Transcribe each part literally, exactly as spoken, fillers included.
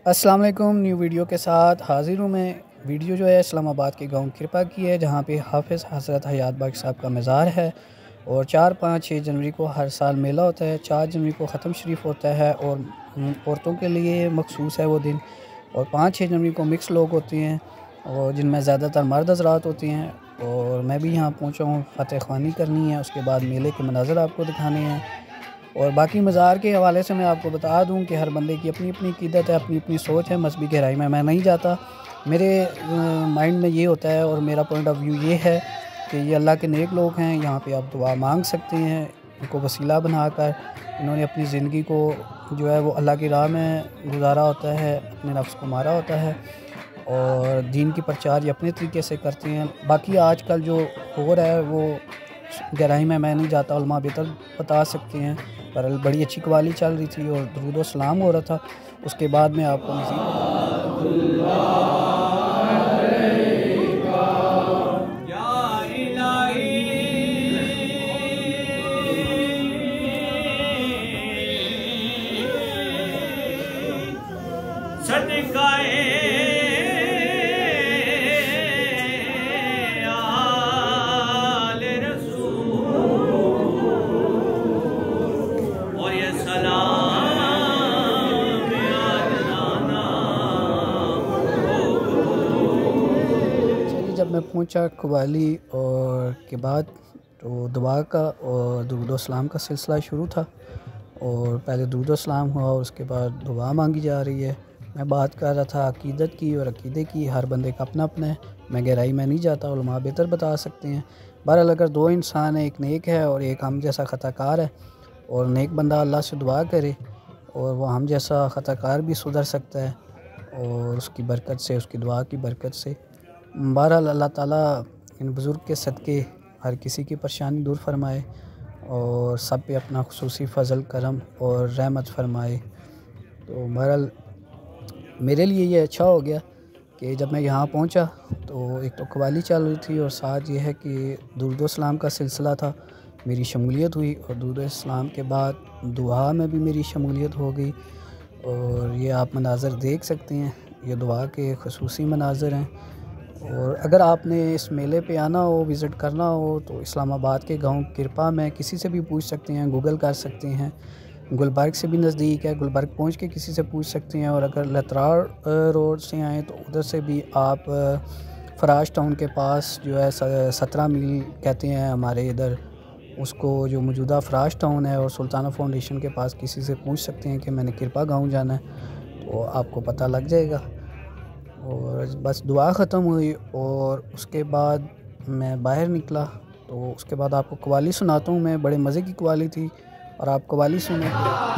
अस्सलाम वालेकुम। New video के साथ हाज़िर हूँ मैं। वीडियो जो है इस्लामाबाद के गांव किरपा की है, जहाँ पे हाफ़िज़ हज़रत हयात बख्श साहब का मज़ार है। और चार पाँच छः जनवरी को हर साल मेला होता है। चार जनवरी को ख़त्म शरीफ होता है और औरतों के लिए मखसूस है वो दिन। और पाँच छः जनवरी को मिक्स लोग होते हैं और जिनमें ज़्यादातर मर्द हज़रात होती हैं। और मैं भी यहाँ पहुँचा हूँ, फ़तह ख़वानी करनी है, उसके बाद मेले के मनाज़र आपको दिखाने हैं। और बाकी मज़ार के हवाले से मैं आपको बता दूं कि हर बंदे की अपनी अपनी अक़ीदत है, अपनी अपनी सोच है। मज़हबी गहराई में मैं नहीं जाता। मेरे माइंड में ये होता है और मेरा पॉइंट ऑफ व्यू ये है कि ये अल्लाह के नेक लोग हैं। यहाँ पे आप दुआ मांग सकते हैं। इनको वसीला बनाकर इन्होंने अपनी ज़िंदगी को जो है वो अल्लाह की राह में गुजारा होता है, अपने नफ्स को मारा होता है और दीन की प्रचार ये अपने तरीके से करते हैं। बाकी आजकल जो हो रहा है वो गहराई में मैं नहीं जाता, उलमा बेहतर बता सकते हैं। पर बड़ी अच्छी कवाली चल रही थी और दुरूद व सलाम हो रहा था। उसके बाद में आपको मज़ीद जब मैं पहुंचा कवाली और के बाद तो दुआ का और दुरूद व सलाम का सिलसिला शुरू था। और पहले दुरूद व सलाम हुआ और उसके बाद दुआ मांगी जा रही है। मैं बात कर रहा था अक़ीदत की और अक़ीदे की। हर बंदे का अपना अपना है, मैं गहराई में नहीं जाता, उलमा बेहतर बता सकते हैं। बहरहाल अगर दो इंसान है, एक नेक है और एक हम जैसा ख़ताकार है, और नेक बंदा अल्लाह से दुआ करे और वो हम जैसा ख़ताकार भी सुधर सकता है और उसकी बरकत से, उसकी दुआ की बरकत से। बहरहाल अल्लाह ताला इन बुज़ुर्ग के सदक़े हर किसी की परेशानी दूर फरमाए और सब पे अपना खुसूसी फ़ज़ल करम और रहमत फरमाए। तो बहरहाल मेरे लिए ये अच्छा हो गया कि जब मैं यहाँ पहुँचा तो एक तो कवाली चल रही थी और साथ ये है कि दुरूद व सलाम का सिलसिला था, मेरी शमूलियत हुई। और दुरूद व सलाम के बाद दुआ में भी मेरी शमूलियत हो गई। और ये आप मनाज़र देख सकते हैं, ये दुआ के खुसूसी मनाज़र हैं। और अगर आपने इस मेले पे आना हो, विज़िट करना हो, तो इस्लामाबाद के गांव किरपा में किसी से भी पूछ सकते हैं, गूगल कर सकते हैं। गुलबर्ग से भी नज़दीक है, गुलबर्ग पहुंच के किसी से पूछ सकते हैं। और अगर लतरार रोड से आएँ तो उधर से भी आप फराज टाउन के पास जो है सत्रह मील कहते हैं हमारे इधर उसको, जो मौजूदा फराज टाउन है, और सुल्ताना फाउंडेशन के पास किसी से पूछ सकते हैं कि मैंने किरपा गाँव जाना है, तो आपको पता लग जाएगा। और बस दुआ ख़त्म हुई और उसके बाद मैं बाहर निकला। तो उसके बाद आपको कवाली सुनाता हूँ मैं। बड़े मज़े की कवाली थी और आप कवाली सुने।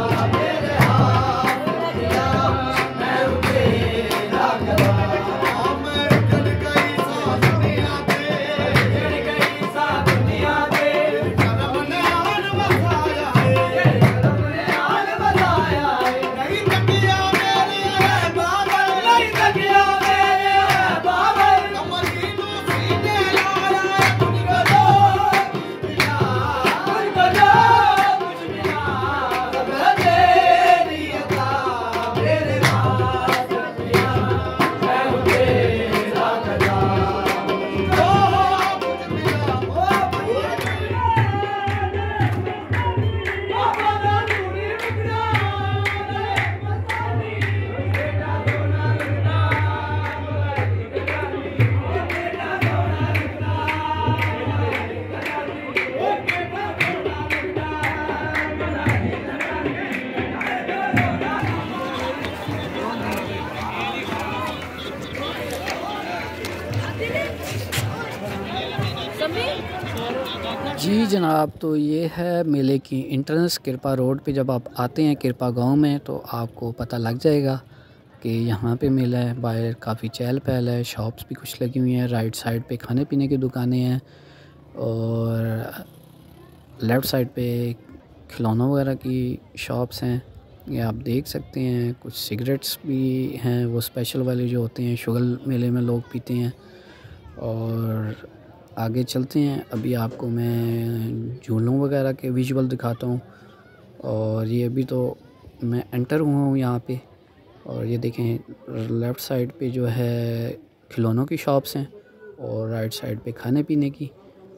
जी जनाब, तो ये है मेले की एंट्रेंस। किरपा रोड पे जब आप आते हैं किरपा गांव में तो आपको पता लग जाएगा कि यहाँ पे मेला है। बाहर काफ़ी चहल पहल है, शॉप्स भी कुछ लगी हुई हैं। राइट साइड पे खाने पीने की दुकानें हैं और लेफ़्ट साइड पे खिलौनों वगैरह की शॉप्स हैं, ये आप देख सकते हैं। कुछ सिगरेट्स भी हैं, वो स्पेशल वाले जो होते हैं, शुगर मेले में लोग पीते हैं। और आगे चलते हैं, अभी आपको मैं झूलों वगैरह के विजुअल दिखाता हूँ। और ये अभी तो मैं एंटर हुआ हूँ यहाँ पे और ये देखें लेफ़्ट साइड पे जो है खिलौनों की शॉप्स हैं और राइट साइड पे खाने पीने की।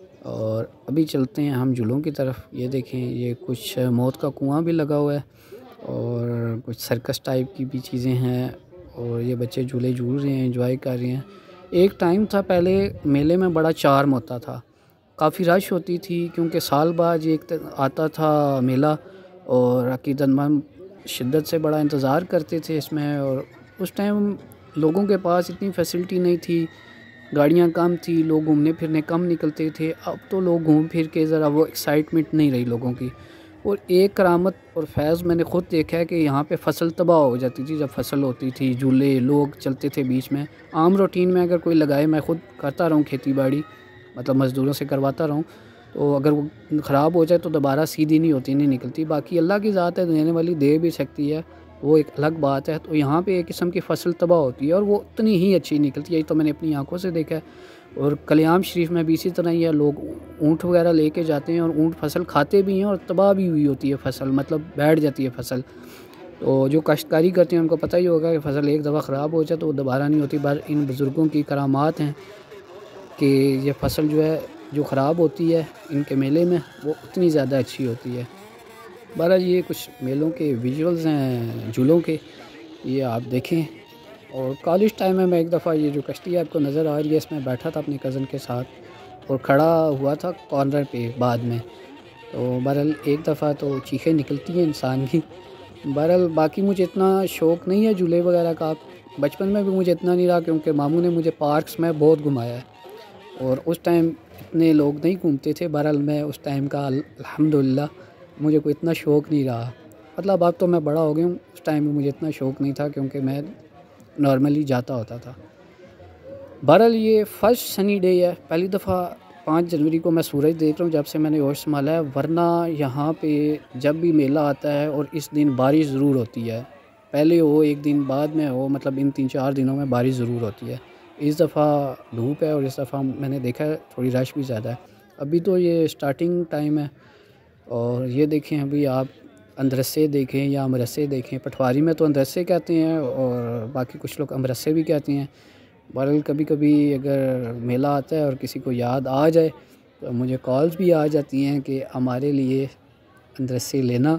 और अभी चलते हैं हम झूलों की तरफ। ये देखें, ये कुछ मौत का कुआं भी लगा हुआ है और कुछ सर्कस टाइप की भी चीज़ें हैं और ये बच्चे झूले झूल रहे हैं, एंजॉय कर रहे हैं। एक टाइम था पहले मेले में बड़ा चार्म होता था, काफ़ी रश होती थी क्योंकि साल बाद एक आता था मेला और अकीदतमंद शिद्दत से बड़ा इंतज़ार करते थे इसमें। और उस टाइम लोगों के पास इतनी फैसिलिटी नहीं थी, गाड़ियाँ कम थी, लोग घूमने फिरने कम निकलते थे। अब तो लोग घूम फिर के ज़रा वो एक्साइटमेंट नहीं रही लोगों की। और एक करामत और फैज़ मैंने ख़ुद देखा है कि यहाँ पे फसल तबाह हो जाती थी जब फसल होती थी, झूले लोग चलते थे बीच में। आम रूटीन में अगर कोई लगाए, मैं ख़ुद करता रहूँ खेती बाड़ी, मतलब मज़दूरों से करवाता रहूँ, तो अगर वो ख़राब हो जाए तो दोबारा सीधी नहीं होती, नहीं निकलती। बाकी अल्लाह की ज़ात है, देने वाली दे भी सकती है, वो एक अलग बात है। तो यहाँ पे एक किस्म की फसल तबाह होती है और वो उतनी ही अच्छी निकलती है। ये तो मैंने अपनी आंखों से देखा है। और कल्याम शरीफ में भी इसी तरह ही है, लोग ऊँट वगैरह लेके जाते हैं और ऊँट फसल खाते भी हैं और तबाह भी हुई होती है फसल, मतलब बैठ जाती है फसल। तो जो काश्तकारी करते हैं उनको पता ही होगा कि फसल एक दफ़ा ख़राब हो जाए तो वो दोबारा नहीं होती। पर इन बुज़ुर्गों की करामात हैं कि ये फसल जो है जो ख़राब होती है इनके मेले में, वो उतनी ज़्यादा अच्छी होती है। बहरहाल ये कुछ मेलों के विजुअल्स हैं झूलों के, ये आप देखें। और कॉलेज टाइम में मैं एक दफ़ा ये जो कश्ती आपको नज़र आ रही है इसमें बैठा था अपने कज़न के साथ और खड़ा हुआ था कॉर्नर पे बाद में। तो बहरहाल एक दफ़ा तो चीखें निकलती हैं इंसान की। बहरहाल बाकी मुझे इतना शौक़ नहीं है झूले वगैरह का, बचपन में भी मुझे इतना नहीं रहा क्योंकि मामू ने मुझे पार्क्स में बहुत घुमाया है और उस टाइम इतने लोग नहीं घूमते थे। बहरहाल मैं उस टाइम का अल्हम्दुलिल्लाह मुझे कोई इतना शौक़ नहीं रहा। मतलब अब तो मैं बड़ा हो गया हूँ, उस टाइम में मुझे इतना शौक़ नहीं था क्योंकि मैं नॉर्मली जाता होता था। बहरहाल ये फर्स्ट सनी डे है, पहली दफ़ा पाँच जनवरी को मैं सूरज देख रहा हूँ जब से मैंने होश संभाला है। वरना यहाँ पे जब भी मेला आता है और इस दिन बारिश ज़रूर होती है, पहले हो एक दिन बाद में हो, मतलब इन तीन चार दिनों में बारिश ज़रूर होती है। इस दफ़ा धूप है और इस दफ़ा मैंने देखा है थोड़ी रश भी ज़्यादा है। अभी तो ये स्टार्टिंग टाइम है और ये देखें, अभी आप अंदरसे देखें या अमरसे देखें, पटवारी में तो अंदरसे कहते हैं और बाकी कुछ लोग अमरसे भी कहते हैं। बहरहाल कभी कभी अगर मेला आता है और किसी को याद आ जाए तो मुझे कॉल्स भी आ जाती हैं कि हमारे लिए अंदरसे लेना।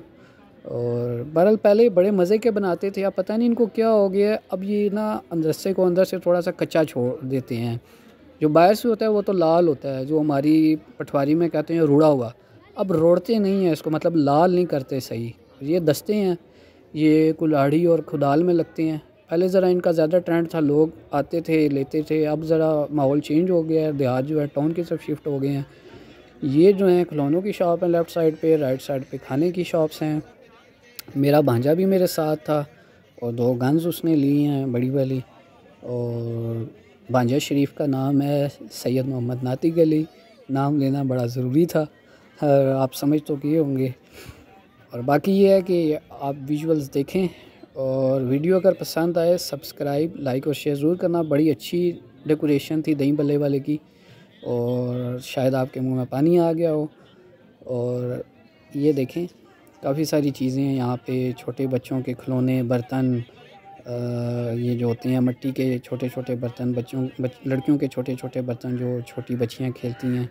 और बहरहाल पहले बड़े मज़े के बनाते थे, अब पता नहीं इनको क्या हो गया, अब ये ना अंदरसे को अंदर से थोड़ा सा कच्चा छोड़ देते हैं। जो बाहर से होता है वो तो लाल होता है, जो हमारी पटवारी में कहते हैं रुड़ा हुआ, अब रोड़ते नहीं हैं इसको, मतलब लाल नहीं करते सही। ये दस्ते हैं, ये कुल्हाड़ी और खुदाल में लगते हैं। पहले ज़रा इनका ज़्यादा ट्रेंड था, लोग आते थे लेते थे। अब ज़रा माहौल चेंज हो गया है, देहात जो है टाउन की तरफ शिफ्ट हो गए हैं। ये जो है खिलौनों की शॉप है लेफ़्ट साइड पे, राइट साइड पे खाने की शॉप्स हैं। मेरा भांजा भी मेरे साथ था और दो गन्स उसने ली हैं बड़ी वाली। और भांजा शरीफ का नाम है सैयद मोहम्मद नातिक अली, नाम लेना बड़ा ज़रूरी था, आप समझ तो किए होंगे। और बाकी ये है कि आप विजुअल्स देखें और वीडियो अगर पसंद आए सब्सक्राइब लाइक और शेयर ज़रूर करना। बड़ी अच्छी डेकोरेशन थी दही बल्ले वाले की और शायद आपके मुंह में पानी आ गया हो। और ये देखें काफ़ी सारी चीज़ें हैं यहाँ पे, छोटे बच्चों के खिलौने, बर्तन, ये जो होते हैं मिट्टी के छोटे छोटे बर्तन, बच्चों बच, लड़कियों के छोटे छोटे बर्तन जो छोटी बच्चियाँ खेलती हैं।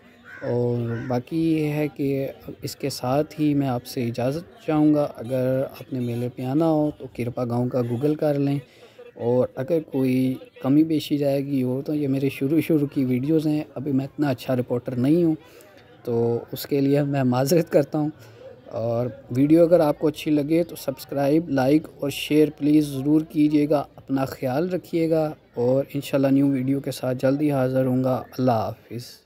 और बाकी ये है कि इसके साथ ही मैं आपसे इजाज़त चाहूँगा। अगर आपने मेले पे आना हो तो किरपा गांव का गूगल कर लें और अगर कोई कमी पेशी जाएगी हो तो ये मेरे शुरू शुरू की वीडियोज़ हैं, अभी मैं इतना अच्छा रिपोर्टर नहीं हूँ तो उसके लिए मैं माज़रत करता हूँ। और वीडियो अगर आपको अच्छी लगे तो सब्सक्राइब लाइक और शेयर प्लीज़ ज़रूर कीजिएगा। अपना ख्याल रखिएगा और इंशाल्लाह न्यू वीडियो के साथ जल्दी हाज़िर होऊंगा। अल्लाह हाफ़िज़।